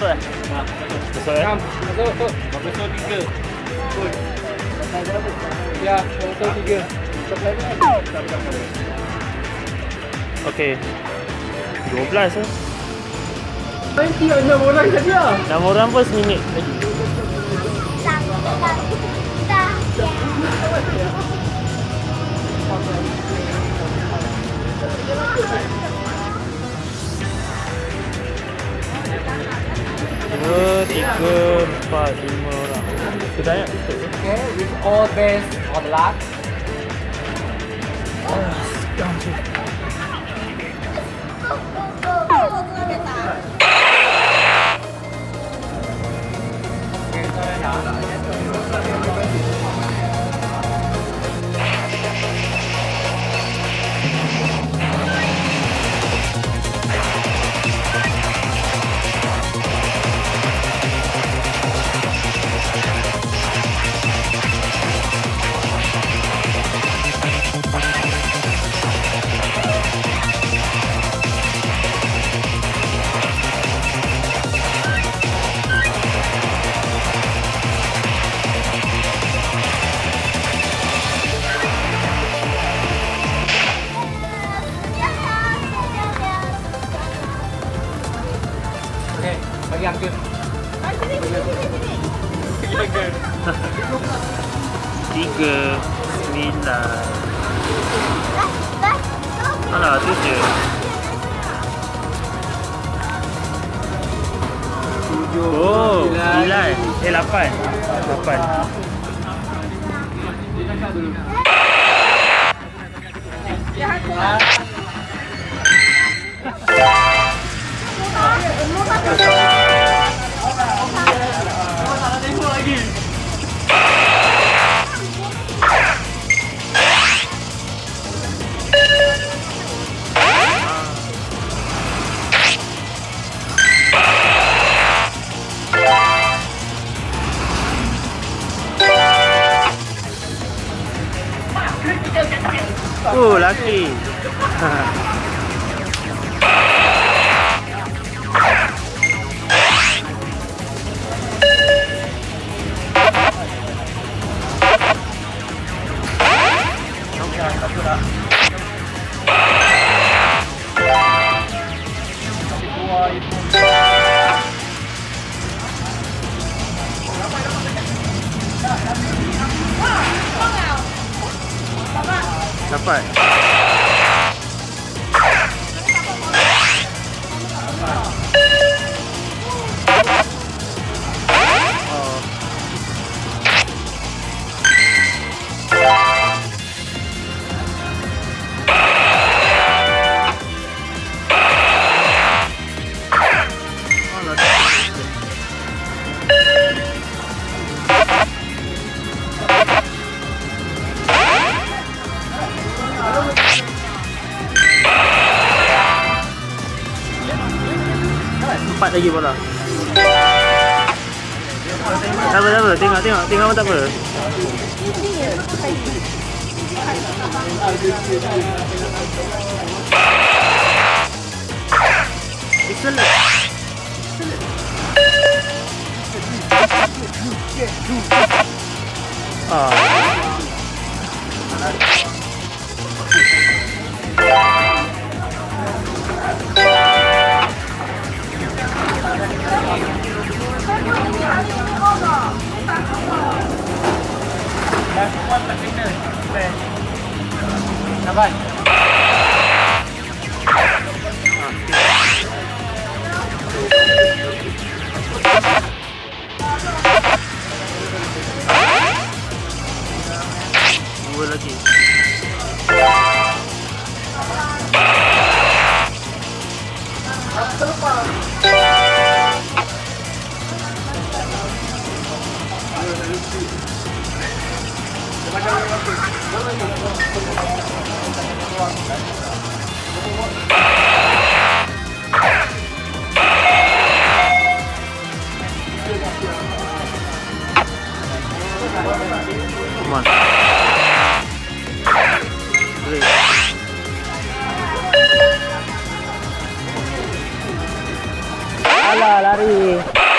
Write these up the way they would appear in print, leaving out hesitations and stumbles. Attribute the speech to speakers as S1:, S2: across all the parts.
S1: masuk eh? Masuk eh?
S2: Masuk. Masuk 3. Ya, masuk 3.
S1: Okey. 12 eh.
S2: Nanti 6 orang saja.
S1: 6 orang pun seminit lagi. Dua, 3, 4, 5 orang. Sudah ya?
S2: Okay, with all best on luck. Bagi angka. Sini.
S1: 3, 9. Alah, tu je.
S2: 7.
S1: Oh, 9. 8. 8. Oh, laki. Dapat. Empat lagi bola. Tak apa. Tengok tak apa. Excellent.
S2: Dapat.
S1: Dua lagi. lari.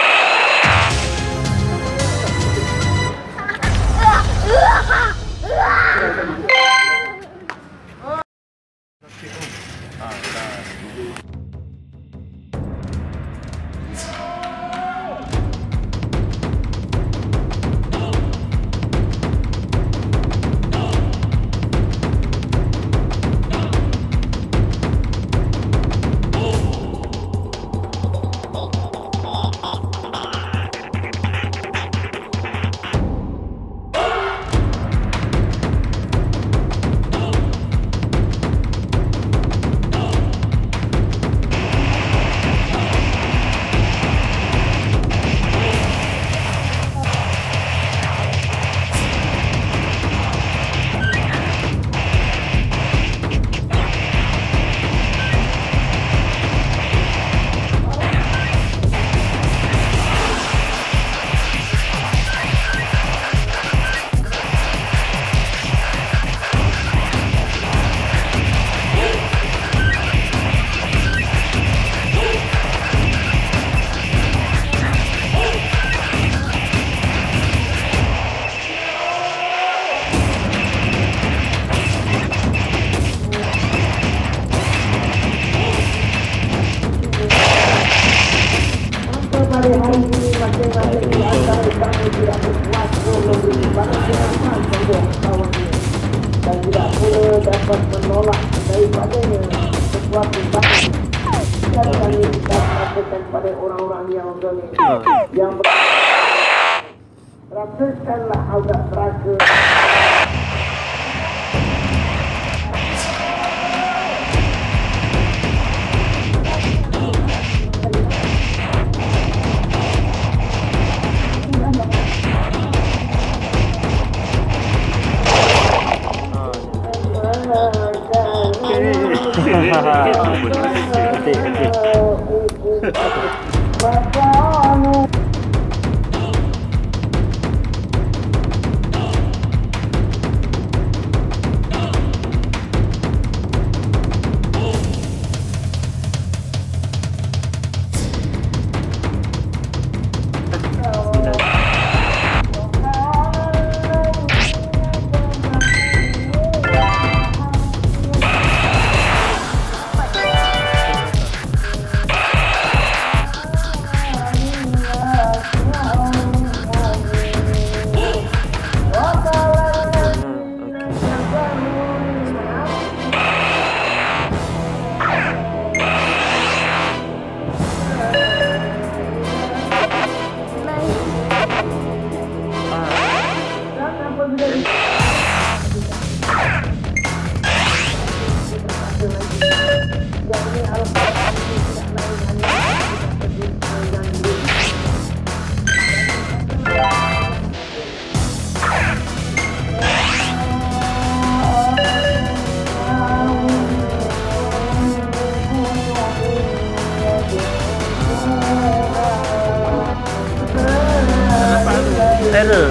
S3: Dan tidak pula dapat menolak daripadanya sesuatu bahan dan kami kita mengatakan pada orang-orang yang zalim yang rasakanlah audak neraka.
S1: Terror.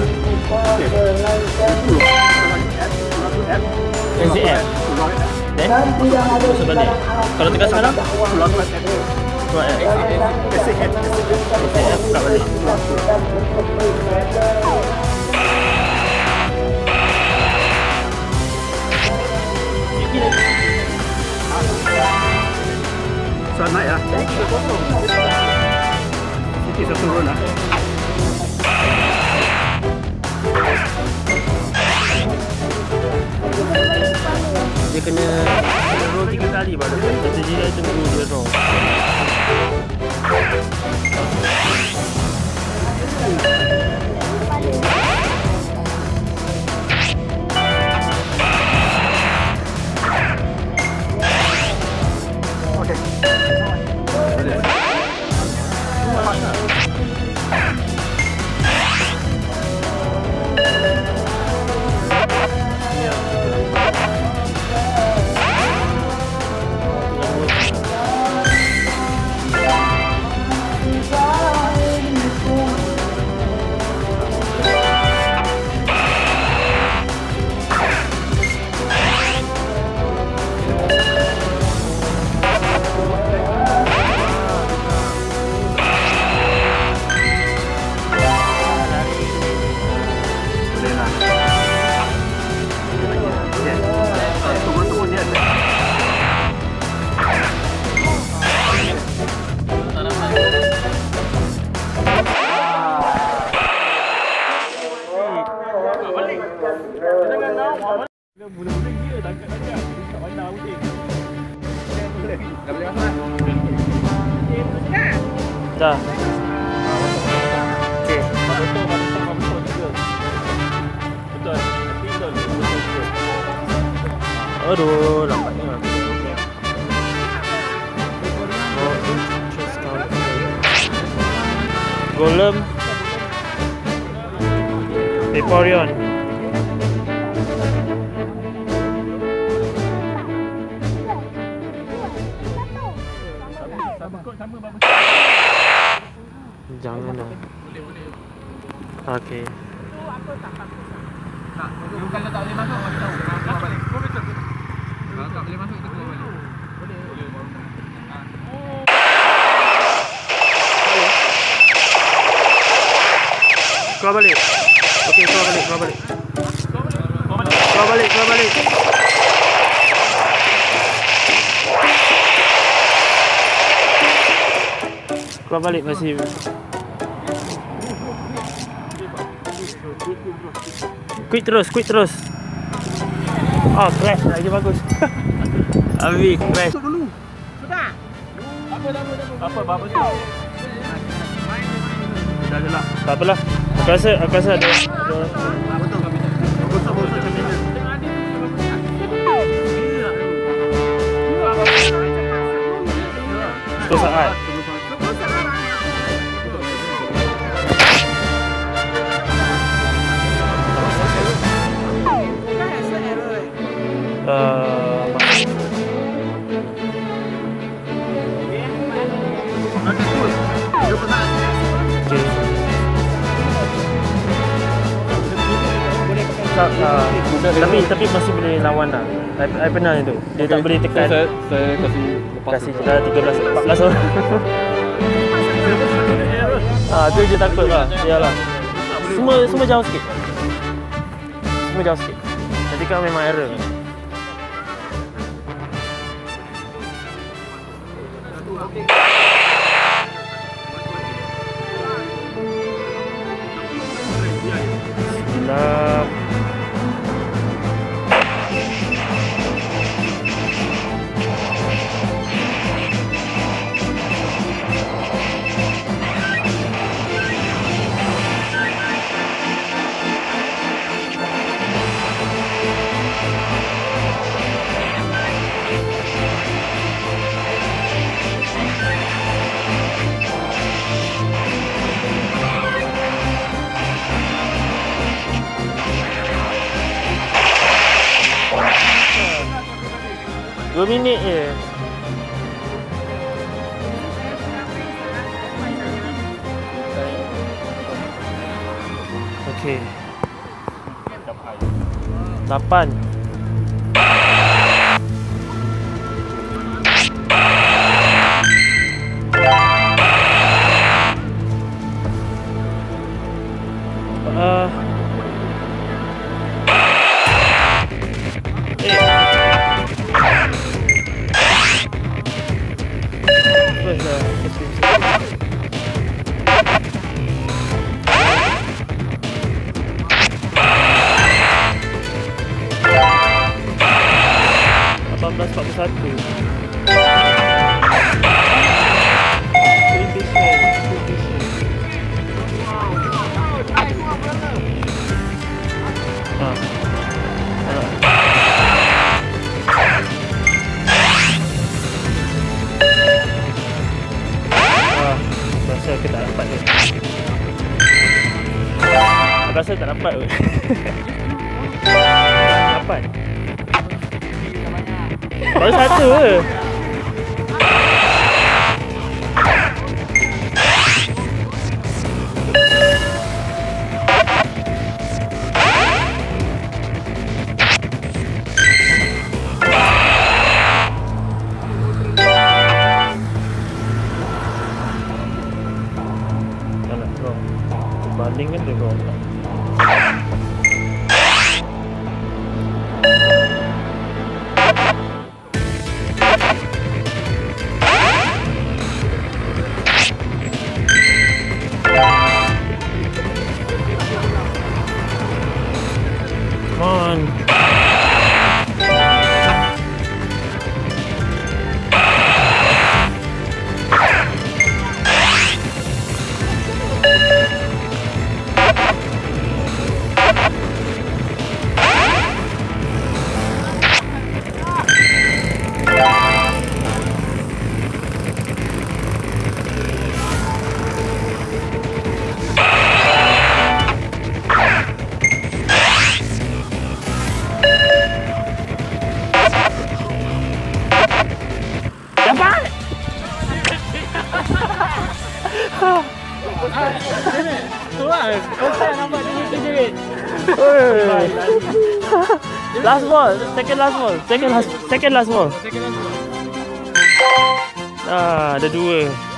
S1: SCF. Sebenarnya kalau tekan sekarang keluar SCF buka balik. So naik lah. Ini satu turun lah. Dia kena roll 3 kali baru jadi dia tunggu dia roll. Okey. Dah. Okey.
S4: Betul.
S1: Aduh, nampaknya. Golem. Vaporeon. Jangan dah. Okey.
S2: Kalau tak boleh masuk, kita tahu. Keluar balik. Kalau tak boleh masuk, kita keluar balik.
S1: Keluar balik. Okey, keluar balik. Keluar balik. Keluar balik masih. Quick terus. Oh, crash lagi bagus. Abi, crash.
S4: Dulu. Sudah. Apa tu? Dah je lah.
S1: Tak apalah. Aku rasa ada tu saat. Tapi masih boleh lawan dah. I pernah itu. Dia tak boleh tekan.
S4: Saya kasih lepas.
S1: Kasih dah 13 orang. Tu je takut lah. Yalah. Semua jauh sikit. Nanti kan memang error. Bismillah. Dua minit je. Okey. 8. Rasa tak dapat pun. 8. Baru satu ke? Tak nak draw. Banding kan dia draw.
S2: Tu lah. Kau nampak jerit-jerit.
S1: Last ball, second last ball, second last ball.
S2: Second last ball.
S1: Ah, ada dua.